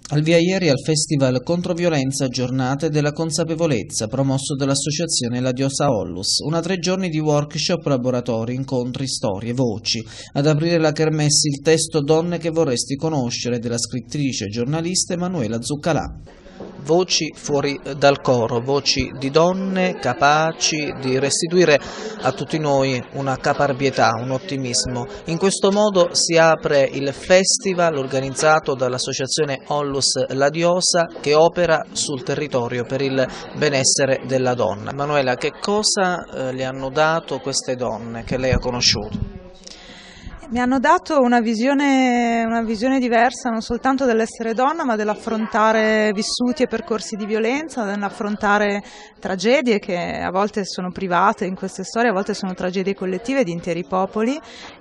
Al via ieri al Festival Controviolenza Giornate della Consapevolezza, promosso dall'associazione La Diosa Ollus. 3 giorni di workshop, laboratori, incontri, storie, voci. Ad aprire la kermesse il testo Donne che vorresti conoscere della scrittrice e giornalista Emanuela Zuccalà. Voci fuori dal coro, voci di donne capaci di restituire a tutti noi una caparbietà, un ottimismo. In questo modo si apre il festival organizzato dall'associazione Ollus La Diosa, che opera sul territorio per il benessere della donna. Emanuela, che cosa le hanno dato queste donne che lei ha conosciuto? Mi hanno dato una visione diversa non soltanto dell'essere donna, ma dell'affrontare vissuti e percorsi di violenza, dell'affrontare tragedie che a volte sono private in queste storie, a volte sono tragedie collettive di interi popoli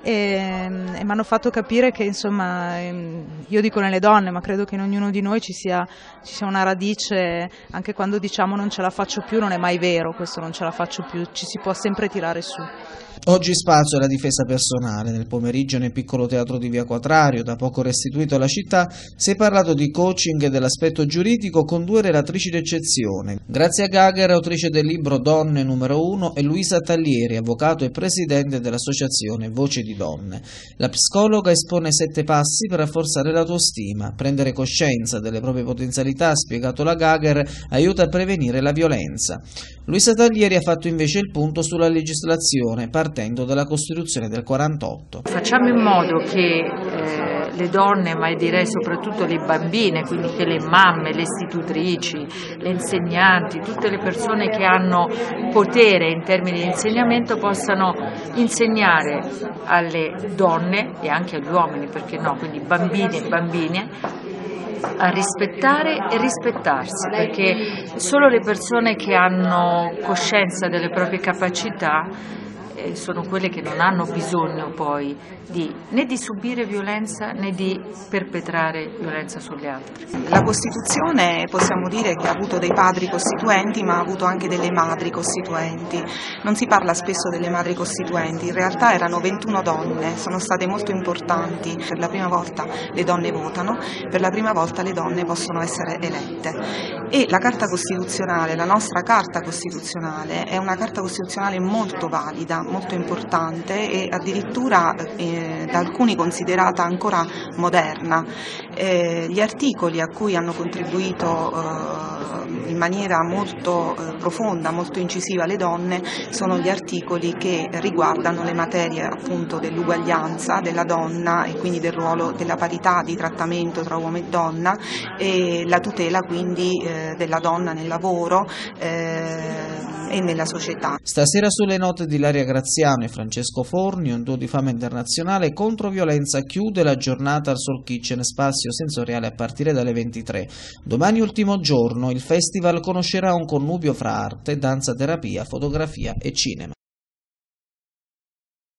e mi hanno fatto capire che, insomma, io dico nelle donne, ma credo che in ognuno di noi ci sia una radice. Anche quando diciamo non ce la faccio più, non è mai vero questo non ce la faccio più, ci si può sempre tirare su. Oggi spazio alla difesa personale. Nel pomeriggio nel piccolo teatro di Via Quatrario, da poco restituito alla città, si è parlato di coaching e dell'aspetto giuridico con 2 relatrici d'eccezione. Grazia Gagher, autrice del libro Donne numero 1, e Luisa Taglieri, avvocato e presidente dell'associazione Voce di Donne. La psicologa espone 7 passi per rafforzare l'autostima. Prendere coscienza delle proprie potenzialità, ha spiegato la Gagher, aiuta a prevenire la violenza. Luisa Taglieri ha fatto invece il punto sulla legislazione, partendo dalla Costituzione del 48. Facciamo in modo che le donne, ma direi soprattutto le bambine, quindi che le mamme, le istitutrici, le insegnanti, tutte le persone che hanno potere in termini di insegnamento possano insegnare alle donne e anche agli uomini, perché no, quindi bambini e bambine, a rispettare e rispettarsi, perché solo le persone che hanno coscienza delle proprie capacità sono quelle che non hanno bisogno poi né di subire violenza né di perpetrare violenza sugli altri. La Costituzione possiamo dire che ha avuto dei padri costituenti, ma ha avuto anche delle madri costituenti. Non si parla spesso delle madri costituenti, in realtà erano 21 donne, sono state molto importanti. Per la prima volta le donne votano, per la prima volta le donne possono essere elette. E la Carta Costituzionale, la nostra Carta Costituzionale, è una Carta Costituzionale molto valida, molto importante e addirittura da alcuni considerata ancora moderna. Gli articoli a cui hanno contribuito in maniera molto profonda, molto incisiva le donne sono gli articoli che riguardano le materie appunto dell'uguaglianza della donna e quindi del ruolo della parità di trattamento tra uomo e donna e la tutela quindi della donna nel lavoro e nella società. Stasera sulle note di Ilaria Graziano e Francesco Forni, un duo di fama internazionale, Controviolenza chiude la giornata al Soul Kitchen, spazio sensoriale a partire dalle 23. Domani, ultimo giorno, il festival conoscerà un connubio fra arte, danza terapia, fotografia e cinema.